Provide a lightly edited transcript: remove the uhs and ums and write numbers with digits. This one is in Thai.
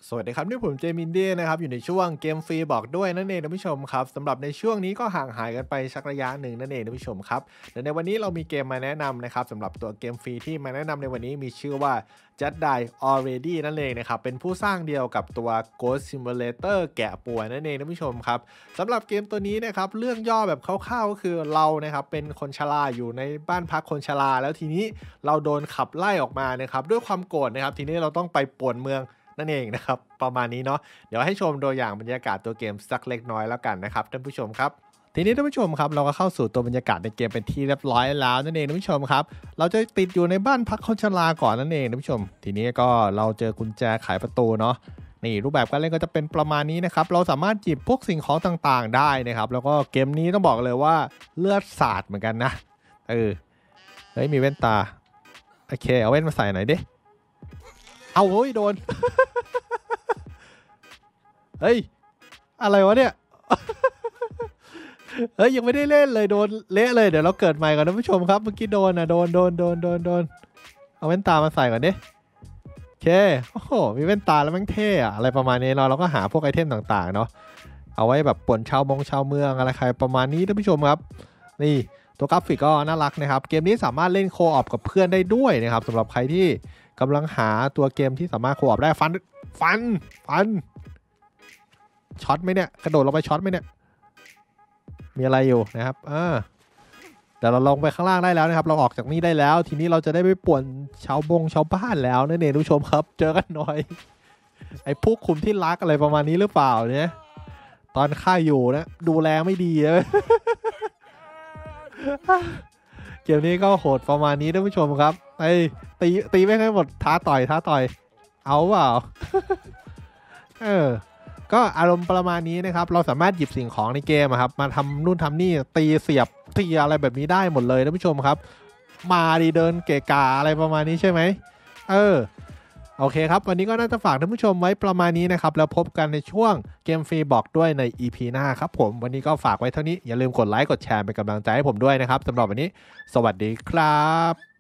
สวัสดีครับนี่ผมเจมินดี้นะครับอยู่ในช่วงเกมฟรีบอกด้วยนั่นเองท่านผู้ชมครับสำหรับในช่วงนี้ก็ห่างหายกันไปสักระยะหนึ่งนั่นเองท่านผู้ชมครับและในวันนี้เรามีเกมมาแนะนำนะครับสำหรับตัวเกมฟรีที่มาแนะนำในวันนี้มีชื่อว่า Just Die Already นั่นเองนะครับเป็นผู้สร้างเดียวกับตัว Ghost Simulator แกะป่วยนั่นเองท่านผู้ชมครับสำหรับเกมตัวนี้นะครับเรื่องย่อแบบคร่าวๆก็คือเรานะครับเป็นคนชราอยู่ในบ้านพักคนชราแล้วทีนี้เราโดนขับไล่ออกมานะครับด้วยความโกรธนะครับทีนี้เราต้องไปป่วนเมืองนั่นเองนะครับประมาณนี้เนาะเดี๋ยวให้ชมตัวอย่างบรรยากาศตัวเกมสักเล็กน้อยแล้วกันนะครับท่านผู้ชมครับทีนี้ท่านผู้ชมครับเราก็เข้าสู่ตัวบรรยากาศในเกมเป็นที่เรียบร้อยแล้วนั่นเองท่านผู้ชมครับเราจะติดอยู่ในบ้านพักคนชราก่อนนั่นเองท่านผู้ชมทีนี้ก็เราเจอกุญแจไขประตูเนาะนี่รูปแบบการเล่นก็จะเป็นประมาณนี้นะครับเราสามารถหยิบพวกสิ่งของต่างๆได้นะครับแล้วก็เกมนี้ต้องบอกเลยว่าเลือดสาดเหมือนกันนะเฮ้ยมีแว่นตาโอเคเอาแว่นมาใส่หน่อยดิเอาเฮ้ยโดน เฮ้ยอะไรวะเนี่ย เฮ้ยยังไม่ได้เล่นเลยโดนเละเลยเดี๋ยวเราเกิดใหม่ก่อนนะผู้ชมครับเมื่อกี้โดนโดนเอาแว่นตามาใส่ก่อนดิโอเคโอ้โหมีแว่นตาแล้วมันเท่อะอะไรประมาณนี้เราก็หาพวกไอเทมต่างๆเนาะเอาไว้แบบป่วนชาวเมืองอะไรใครประมาณนี้ท่านผู้ชมครับนี่ตัวกราฟิกก็น่ารักนะครับเกมนี้สามารถเล่นโคออปกับเพื่อนได้ด้วยนะครับสำหรับใครที่กำลังหาตัวเกมที่สามารถโคออปได้ฟันช็อตไหมเนี่ยกระโดดลงไปช็อตไหมเนี่ยมีอะไรอยู่นะครับแต่เราลงไปข้างล่างได้แล้วนะครับเราออกจากนี้ได้แล้วทีนี้เราจะได้ไปป่วนชาวบ้านแล้วนั่นเองทุกชมครับเจอกันหน่อยไอ้พวกคุมที่รักอะไรประมาณนี้หรือเปล่าเนี่ยตอนข้าอยู่นะดูแลไม่ดีเลย เกมนี้ก็โหดประมาณนี้ท่านผู้ชมครับไอ้ตีไม่ให้หมดท้าต่อยเอาเปล่า ก็อารมณ์ประมาณนี้นะครับเราสามารถหยิบสิ่งของในเกมครับมาทำนู่นทำนี่ตีเสียบตีอะไรแบบนี้ได้หมดเลยท่านผู้ชมครับมาดีเดินเกะกะอะไรประมาณนี้ใช่ไหมโอเคครับวันนี้ก็น่าจะฝากท่านผู้ชมไว้ประมาณนี้นะครับแล้วพบกันในช่วงเกมฟรีบอกด้วยใน EP หน้าครับผมวันนี้ก็ฝากไว้เท่านี้อย่าลืมกดไลค์กดแชร์เป็นกำลังใจให้ผมด้วยนะครับสำหรับวันนี้สวัสดีครับ